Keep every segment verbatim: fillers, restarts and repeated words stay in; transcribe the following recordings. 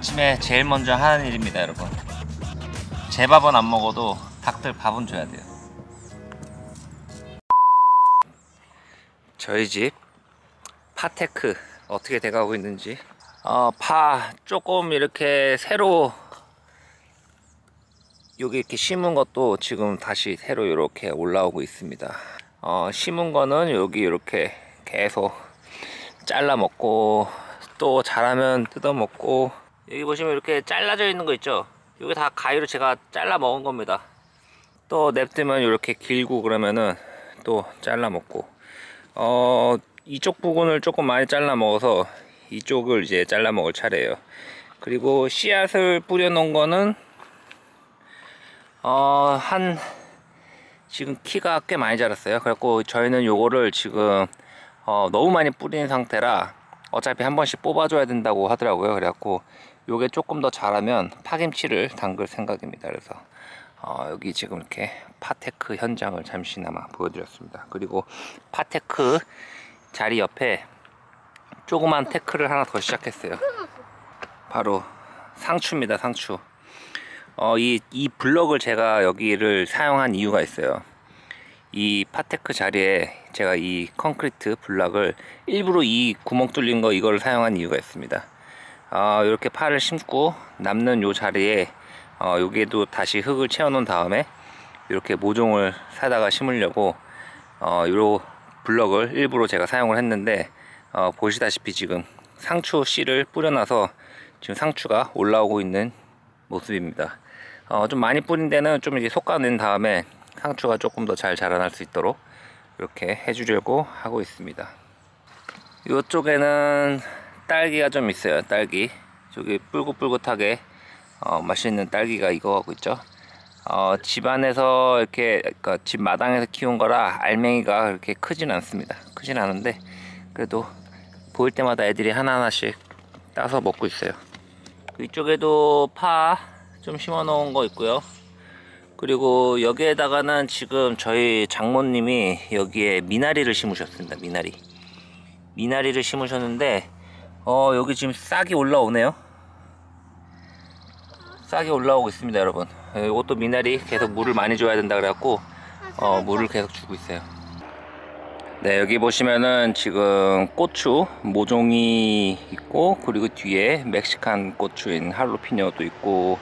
아침에 제일 먼저 하는 일입니다, 여러분. 제 밥은 안 먹어도 닭들 밥은 줘야 돼요. 저희 집 파테크 어떻게 돼가고 있는지, 어, 파 조금 이렇게 새로 여기 이렇게 심은 것도 지금 다시 새로 이렇게 올라오고 있습니다. 어, 심은 거는 여기 이렇게 계속 잘라 먹고 또 자라면 뜯어 먹고, 여기 보시면 이렇게 잘라져 있는 거 있죠? 이게 다 가위로 제가 잘라 먹은 겁니다. 또 냅두면 이렇게 길고 그러면은 또 잘라 먹고, 어, 이쪽 부분을 조금 많이 잘라 먹어서 이쪽을 이제 잘라 먹을 차례예요. 그리고 씨앗을 뿌려 놓은 거는 어, 한 지금 키가 꽤 많이 자랐어요. 그래갖고 저희는 요거를 지금 어, 너무 많이 뿌린 상태라 어차피 한 번씩 뽑아줘야 된다고 하더라고요. 그래갖고 요게 조금 더 자라면 파김치를 담글 생각입니다. 그래서 어, 여기 지금 이렇게 파테크 현장을 잠시나마 보여드렸습니다. 그리고 파테크 자리 옆에 조그만 테크를 하나 더 시작했어요. 바로 상추입니다. 상추. 어, 이, 이 블럭을 제가 여기를 사용한 이유가 있어요. 이 파테크 자리에 제가 이 콘크리트 블럭을 일부러 이 구멍 뚫린 거 이거를 사용한 이유가 있습니다. 어, 이렇게 파를 심고 남는 요 자리에 어, 여기에도 다시 흙을 채워 놓은 다음에 이렇게 모종을 사다가 심으려고 어, 요 블럭을 일부러 제가 사용을 했는데, 어, 보시다시피 지금 상추 씨를 뿌려놔서 지금 상추가 올라오고 있는 모습입니다. 어, 좀 많이 뿌린 데는 좀 이제 솎아낸 다음에 상추가 조금 더 잘 자라날 수 있도록 이렇게 해주려고 하고 있습니다. 이쪽에는 딸기가 좀 있어요. 딸기 저기 뿔긋뿔긋하게 어, 맛있는 딸기가 익어가고 있죠. 어, 집 안에서 이렇게, 그러니까 집 마당에서 키운 거라 알맹이가 그렇게 크진 않습니다. 크진 않은데 그래도 보일 때마다 애들이 하나하나씩 따서 먹고 있어요. 이쪽에도 파 좀 심어 놓은 거 있고요. 그리고 여기에다가는 지금 저희 장모님이 여기에 미나리를 심으셨습니다. 미나리 미나리를 심으셨는데 어, 여기 지금 싹이 올라오네요. 싹이 올라오고 있습니다, 여러분. 이것도 미나리 계속 물을 많이 줘야 된다 그래갖고 어, 물을 계속 주고 있어요. 네, 여기 보시면은 지금 고추 모종이 있고, 그리고 뒤에 멕시칸 고추인 할로피뇨도 있고,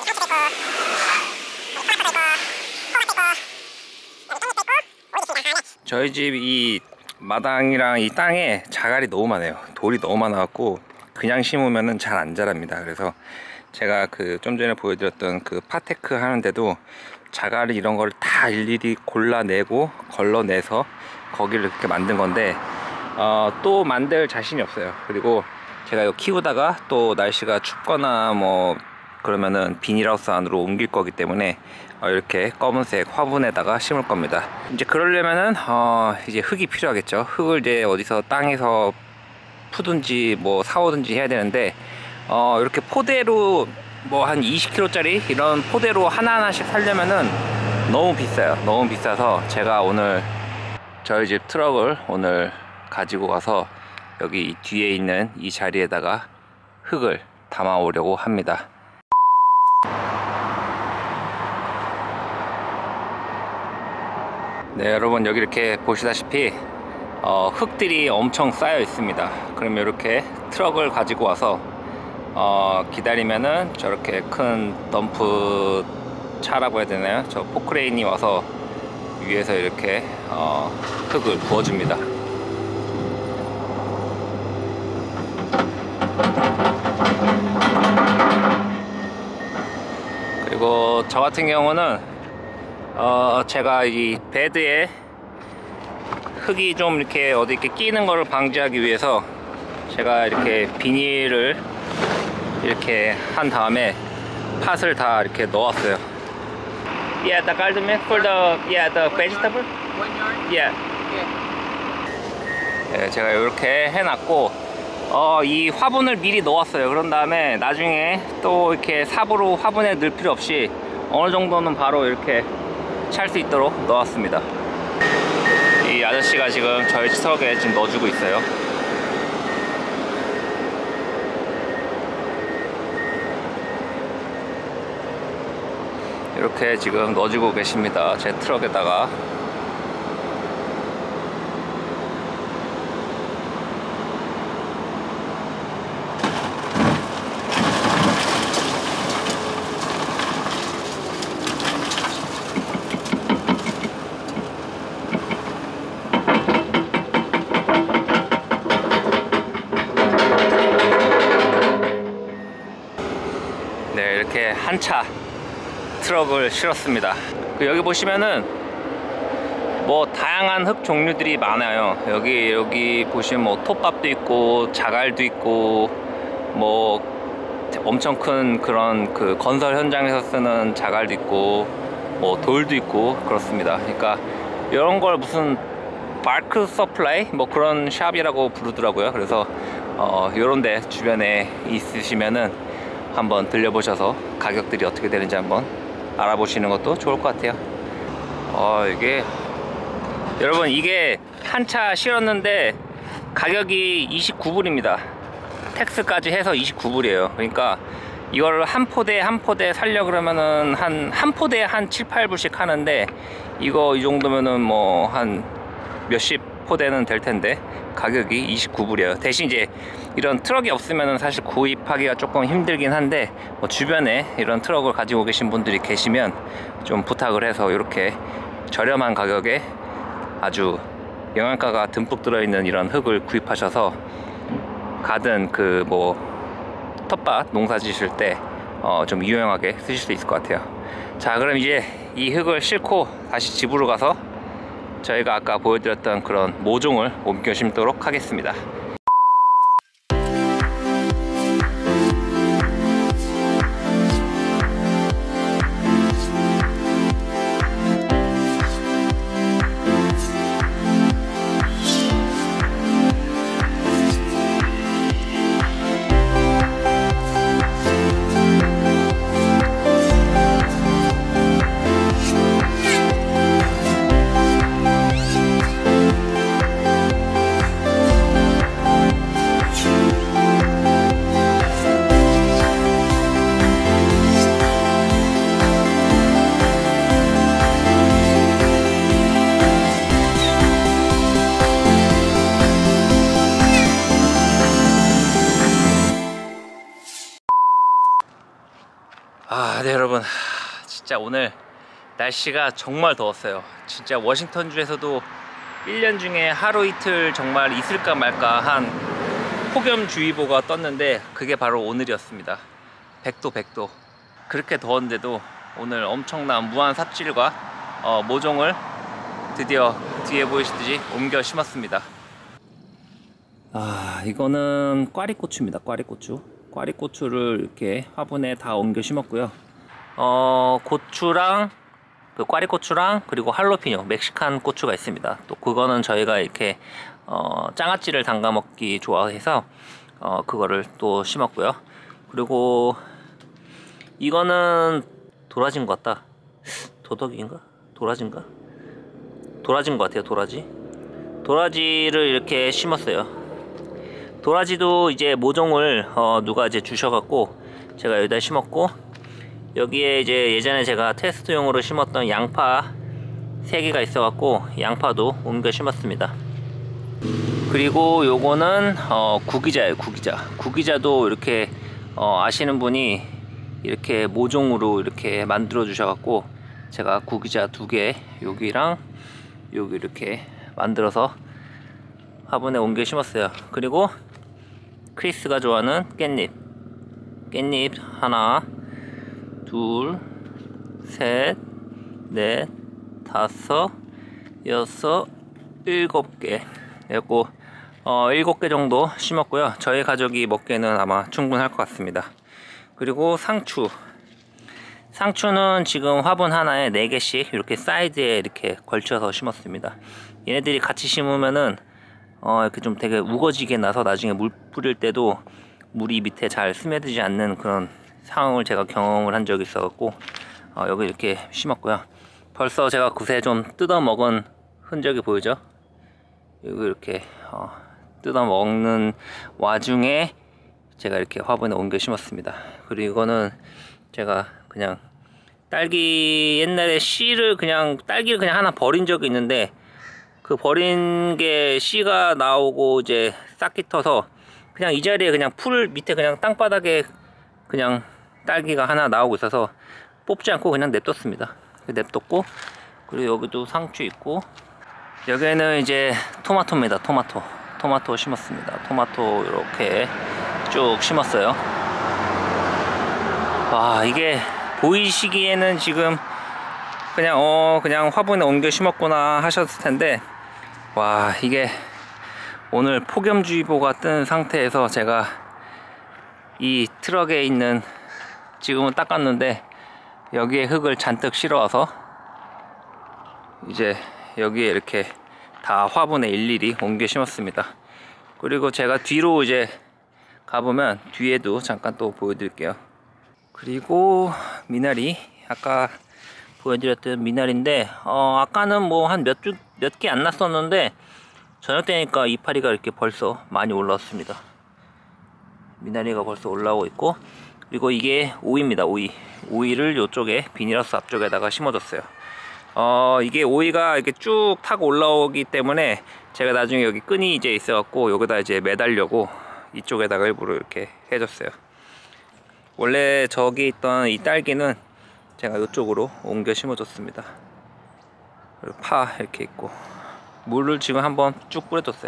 저희 집 이 마당이랑 이 땅에 자갈이 너무 많아요. 돌이 너무 많아갖고 그냥 심으면은 잘 안 자랍니다. 그래서 제가 그 좀 전에 보여드렸던 그 파테크 하는데도 자갈 이런 걸 다 일일이 골라내고 걸러내서 거기를 이렇게 만든 건데, 어, 또 만들 자신이 없어요. 그리고 제가 이거 키우다가 또 날씨가 춥거나 뭐 그러면은 비닐하우스 안으로 옮길 거기 때문에 어, 이렇게 검은색 화분에다가 심을 겁니다. 이제 그러려면은 어, 이제 흙이 필요하겠죠. 흙을 이제 어디서 땅에서 푸든지 뭐 사오든지 해야 되는데, 어, 이렇게 포대로 뭐 한 이십 킬로그램짜리 이런 포대로 하나하나씩 사려면은 너무 비싸요. 너무 비싸서 제가 오늘 저희 집 트럭을 오늘 가지고 가서 여기 뒤에 있는 이 자리에다가 흙을 담아 오려고 합니다. 네, 여러분, 여기 이렇게 보시다시피 어, 흙들이 엄청 쌓여 있습니다. 그럼 이렇게 트럭을 가지고 와서 어, 기다리면은 저렇게 큰 덤프 차라고 해야 되나요? 저 포크레인이 와서 위에서 이렇게 어, 흙을 부어줍니다. 그리고 저 같은 경우는 어, 제가 이 베드에 흙이 좀 이렇게 어디 이렇게 끼는 거를 방지하기 위해서 제가 이렇게 비닐을 이렇게 한 다음에 팥을 다 이렇게 넣었어요. Yeah, the garden mat for the yeah the vegetable. Yeah. 네, 제가 이렇게 해놨고, 어, 이 화분을 미리 넣었어요. 그런 다음에 나중에 또 이렇게 삽으로 화분에 넣을 필요 없이 어느 정도는 바로 이렇게 찰 수 있도록 넣었습니다. 이 아저씨가 지금 저희 트럭에 지금 넣어주고 있어요. 이렇게 지금 넣어주고 계십니다. 제 트럭에다가. 네, 이렇게 한 차 트럭을 실었습니다. 여기 보시면은 뭐 다양한 흙 종류들이 많아요. 여기 여기 보시면 뭐 톱밥도 있고 자갈도 있고 뭐 엄청 큰 그런 그 건설 현장에서 쓰는 자갈도 있고 뭐 돌도 있고 그렇습니다. 그러니까 이런 걸 무슨 바크 서플라이 뭐 그런 샵이라고 부르더라고요. 그래서 어 요런데 주변에 있으시면은 한번 들려보셔서 가격들이 어떻게 되는지 한번 알아보시는 것도 좋을 것 같아요. 어 이게 여러분, 이게 한 차 실었는데 가격이 이십구 불입니다 텍스까지 해서 이십구 불이에요 그러니까 이걸 한 포대 한 포대 살려 그러면은 한 한 포대에 한 칠, 팔 불씩 하는데, 이거 이 정도면은 뭐 한 몇십 포대는 될 텐데 가격이 이십구 불이에요 대신 이제 이런 트럭이 없으면은 사실 구입하기가 조금 힘들긴 한데, 뭐 주변에 이런 트럭을 가지고 계신 분들이 계시면 좀 부탁을 해서 이렇게 저렴한 가격에 아주 영양가가 듬뿍 들어있는 이런 흙을 구입하셔서 가든 그 뭐 텃밭 농사 지실 때 어 좀 유용하게 쓰실 수 있을 것 같아요. 자, 그럼 이제 이 흙을 싣고 다시 집으로 가서 저희가 아까 보여드렸던 그런 모종을 옮겨 심도록 하겠습니다. 아, 네 여러분, 진짜 오늘 날씨가 정말 더웠어요. 진짜 워싱턴주에서도 일 년 중에 하루 이틀 정말 있을까 말까 한 폭염주의보가 떴는데 그게 바로 오늘이었습니다. 백 도 백 도. 그렇게 더웠는데도 오늘 엄청난 무한 삽질과 어, 모종을 드디어 뒤에 보이시듯이 옮겨 심었습니다. 아, 이거는 꽈리고추입니다. 꽈리고추. 꽈리고추를 이렇게 화분에 다 옮겨 심었고요. 어, 고추랑 그 꽈리고추랑 그리고 할로피뇨, 멕시칸 고추가 있습니다. 또 그거는 저희가 이렇게 어, 장아찌를 담가 먹기 좋아해서 어, 그거를 또 심었고요. 그리고 이거는 도라지인 것 같다. 도덕인가? 도라지인가? 도라지인 것 같아요. 도라지. 도라지를 이렇게 심었어요. 도라지도 이제 모종을 어 누가 이제 주셔갖고 제가 여기다 심었고, 여기에 이제 예전에 제가 테스트용으로 심었던 양파 세 개가 있어갖고 양파도 옮겨 심었습니다. 그리고 요거는 어 구기자예요. 구기자. 구기자도 이렇게 어 아시는 분이 이렇게 모종으로 이렇게 만들어 주셔갖고 제가 구기자 두 개 여기랑 여기 이렇게 만들어서 화분에 옮겨 심었어요. 그리고 크리스가 좋아하는 깻잎 깻잎 하나 둘 셋 넷 다섯 여섯 일곱 개 그리고 어 일곱 개 정도 심었고요. 저희 가족이 먹기에는 아마 충분할 것 같습니다. 그리고 상추 상추는 지금 화분 하나에 네 개씩 이렇게 사이드에 이렇게 걸쳐서 심었습니다. 얘네들이 같이 심으면은 어 이렇게 좀 되게 우거지게 나서 나중에 물 뿌릴 때도 물이 밑에 잘 스며들지 않는 그런 상황을 제가 경험을 한 적이 있어 갖고 어 여기 이렇게 심었고요. 벌써 제가 그새 좀 뜯어 먹은 흔적이 보이죠? 여기 이렇게 어 뜯어 먹는 와중에 제가 이렇게 화분에 옮겨 심었습니다. 그리고 이거는 제가 그냥 딸기 옛날에 씨를 그냥 딸기를 그냥 하나 버린 적이 있는데 그 버린 게 씨가 나오고 이제 싹기 터서 그냥 이 자리에 그냥 풀 밑에 그냥 땅바닥에 그냥 딸기가 하나 나오고 있어서 뽑지 않고 그냥 냅뒀습니다. 냅뒀고, 그리고 여기도 상추 있고, 여기에는 이제 토마토입니다. 토마토 토마토 심었습니다. 토마토 이렇게 쭉 심었어요. 와, 이게 보이시기에는 지금 그냥 어 그냥 화분에 옮겨 심었구나 하셨을 텐데, 와, 이게 오늘 폭염주의보가 뜬 상태에서 제가 이 트럭에 있는, 지금은 닦았는데 여기에 흙을 잔뜩 실어와서 이제 여기에 이렇게 다 화분에 일일이 옮겨 심었습니다. 그리고 제가 뒤로 이제 가보면 뒤에도 잠깐 또 보여드릴게요. 그리고 미나리, 아까 보여드렸던 미나리인데 어 아까는 뭐 한 몇 주 몇 개 안 났었는데 저녁 때니까 이파리가 이렇게 벌써 많이 올라왔습니다. 미나리가 벌써 올라오고 있고, 그리고 이게 오이입니다. 오이 오이를 이쪽에 비닐하우스 앞쪽에다가 심어줬어요. 어 이게 오이가 이렇게 쭉 타고 올라오기 때문에 제가 나중에 여기 끈이 이제 있어갖고 여기다 이제 매달려고 이쪽에다가 일부러 이렇게 해줬어요. 원래 저기 있던 이 딸기는 제가 이쪽으로 옮겨 심어줬습니다. 그리고 파 이렇게 있고, 물을 지금 한번 쭉 뿌려줬어요.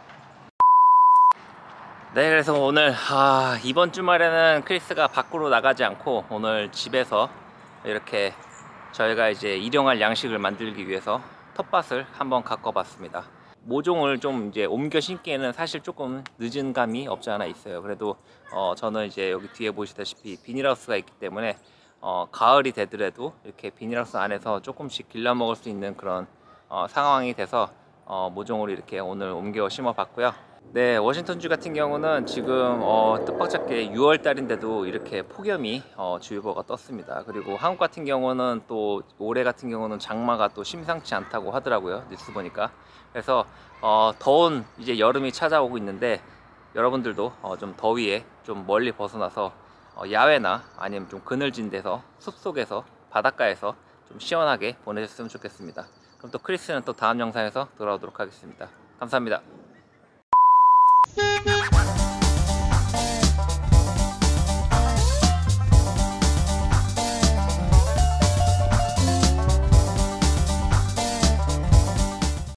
네, 그래서 오늘 아, 이번 주말에는 크리스가 밖으로 나가지 않고 오늘 집에서 이렇게 저희가 이제 일용할 양식을 만들기 위해서 텃밭을 한번 가꿔 봤습니다. 모종을 좀 이제 옮겨 심기에는 사실 조금 늦은 감이 없지 않아 있어요. 그래도 어 저는 이제 여기 뒤에 보시다시피 비닐하우스가 있기 때문에 어 가을이 되더라도 이렇게 비닐하우스 안에서 조금씩 길러 먹을 수 있는 그런 어 상황이 돼서 어 모종으로 이렇게 오늘 옮겨 심어 봤고요. 네, 워싱턴주 같은 경우는 지금 어, 뜻밖잡게 유월 달인데도 이렇게 폭염이 어, 주의보가 떴습니다. 그리고 한국 같은 경우는 또 올해 같은 경우는 장마가 또 심상치 않다고 하더라고요, 뉴스 보니까. 그래서 어, 더운 이제 여름이 찾아오고 있는데 여러분들도 어, 좀 더위에 좀 멀리 벗어나서 어, 야외나 아니면 좀 그늘진 데서 숲속에서 바닷가에서 좀 시원하게 보내셨으면 좋겠습니다. 그럼 또 크리스는 또 다음 영상에서 돌아오도록 하겠습니다. 감사합니다. Thank you.